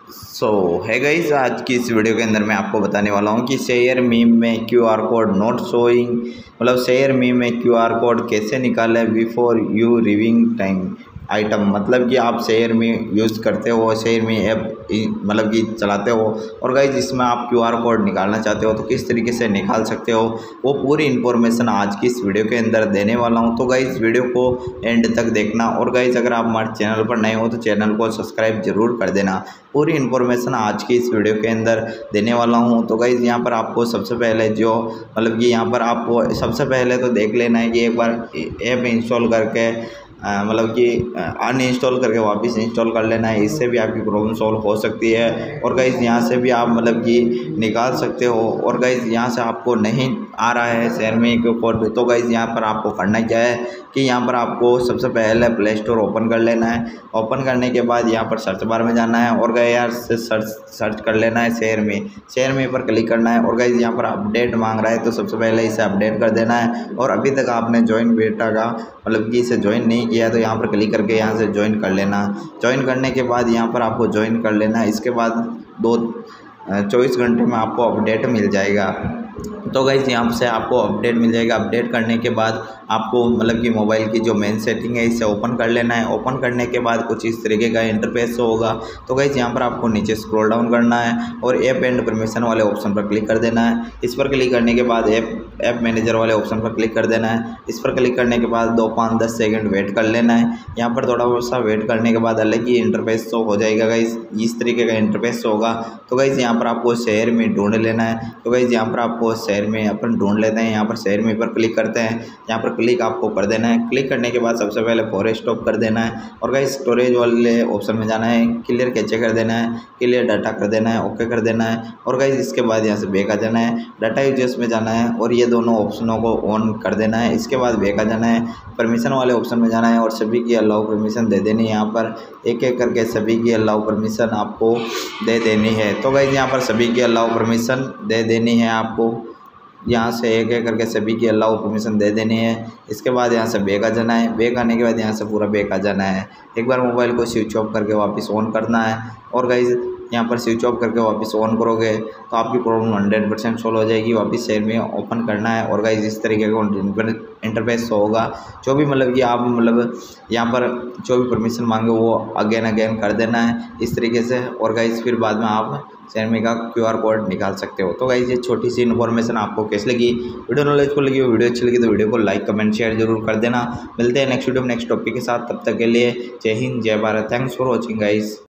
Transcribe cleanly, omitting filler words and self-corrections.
सो है गाइस, आज की इस वीडियो के अंदर मैं आपको बताने वाला हूँ कि शेयर मीम में क्यूआर कोड नॉट शोइंग, मतलब शेयर मीम में क्यूआर कोड कैसे निकालें before you reviving time item. मतलब कि आप शेयर में यूज़ करते हो, शेयर में ऐप मतलब कि चलाते हो और गाइस इसमें आप क्यूआर कोड निकालना चाहते हो तो किस तरीके से निकाल सकते हो, वो पूरी इन्फॉर्मेशन आज की इस वीडियो के अंदर देने वाला हूँ। तो गाइस वीडियो को एंड तक देखना और गाइस अगर आप हमारे चैनल पर नए हो तो चैनल को सब्सक्राइब जरूर कर देना। पूरी इन्फॉर्मेशन आज की इस वीडियो के अंदर देने वाला हूँ। तो गाइस यहाँ पर आपको सबसे पहले जो मतलब कि यहाँ पर आपको सबसे पहले तो देख लेना है कि एक बार ऐप इंस्टॉल करके मतलब कि अनइंस्टॉल करके वापस इंस्टॉल कर लेना है। इससे भी आपकी प्रॉब्लम सॉल्व हो सकती है और गाइस यहाँ से भी आप मतलब कि निकाल सकते हो। और गाइस यहाँ से आपको नहीं आ रहा है शेयर में कोड, तो गाइस यहाँ पर आपको करना क्या है कि यहाँ पर आपको सबसे पहले प्ले स्टोर ओपन कर लेना है। ओपन करने के बाद यहाँ पर सर्च बार में जाना है और गाइस यार से सर्च कर लेना है शेयर में पर क्लिक करना है। और गाइस यहाँ पर अपडेट मांग रहा है तो सबसे पहले इसे अपडेट कर देना है। और अभी तक आपने ज्वाइन बेटा का मतलब कि इसे ज्वाइन नहीं किया तो यहाँ पर क्लिक करके यहाँ से ज्वाइन कर लेना। ज्वाइन करने के बाद यहाँ पर आपको ज्वाइन कर लेना है। इसके बाद 24 घंटे में आपको अपडेट मिल जाएगा। तो गाइस यहाँ से आपको अपडेट मिल जाएगा। अपडेट करने के बाद आपको मतलब कि मोबाइल की जो मेन सेटिंग है इसे ओपन कर लेना है। ओपन करने के बाद कुछ इस तरीके का इंटरफेस होगा। तो गाइस यहाँ पर आपको नीचे स्क्रॉल डाउन करना है और ऐप एंड परमिशन वाले ऑप्शन पर क्लिक कर देना है। इस पर क्लिक करने के बाद ऐप मैनेजर वाले ऑप्शन पर क्लिक कर देना है। इस पर क्लिक करने के बाद 2, 5, 10 सेकंड वेट कर लेना है। यहाँ पर थोड़ा बहुत सा वेट करने के बाद अलग ही इंटरफेस शो हो जाएगा। गाइस इस तरीके का इंटरफेस होगा। तो गाइस यहाँ पर आपको शेयर में ढूंढ लेना है। तो गाइस यहाँ पर आपको शेयर में अपन ढूंढ लेते हैं। यहाँ पर शेयर में पर क्लिक करते हैं। यहाँ पर क्लिक आपको कर देना है। क्लिक करने के बाद सबसे पहले फॉरेस्ट स्टॉप कर देना है और गाइस स्टोरेज वाले ऑप्शन में जाना है। क्लियर कैचे कर देना है, क्लियर डाटा कर देना है, ओके कर देना है। और गाइस इसके बाद यहाँ से बैक आ जाना है, डाटा यूजर्स में जाना है और ये दोनों ऑप्शनों को ऑन कर देना है। इसके बाद बैक आ जाना है, परमिशन वाले ऑप्शन में जाना है और सभी की अलाउ परमिशन दे देनी है। यहाँ पर एक एक करके सभी की अलाउ परमिशन आपको दे देनी है। तो गाइस यहाँ पर सभी की अलाउ परमिशन दे देनी है आपको। यहाँ से एक एक करके सभी की अलाउ परमिशन दे देनी है। इसके बाद यहाँ से बैक आ जाना है। बैक आने के बाद यहाँ से पूरा बैक आ जाना है। एक बार मोबाइल को स्विच ऑफ करके वापस ऑन करना है और गाइस यहाँ पर स्विच ऑफ करके वापस ऑन करोगे तो आपकी प्रॉब्लम 100% सॉल्व हो जाएगी। वापस शेयर में ओपन करना है और गाइस इस तरीके का इंटरफेस होगा। जो भी मतलब कि आप मतलब यहाँ पर जो भी परमिशन मांगे वो अगेन कर देना है इस तरीके से। और गाइस फिर बाद में आप शेयर में का क्यूआर कोड निकाल सकते हो। तो गाइस ये छोटी सी इन्फॉर्मेशन आपको कैसी लगी, वीडियो नॉलेजफुल लगी, वीडियो अच्छी लगी तो वीडियो को लाइक कमेंट शेयर जरूर कर देना। मिलते हैं नेक्स्ट वीडियो में नेक्स्ट टॉपिक के साथ। तब तक के लिए जय हिंद जय Bharat. Thanks for watching guys.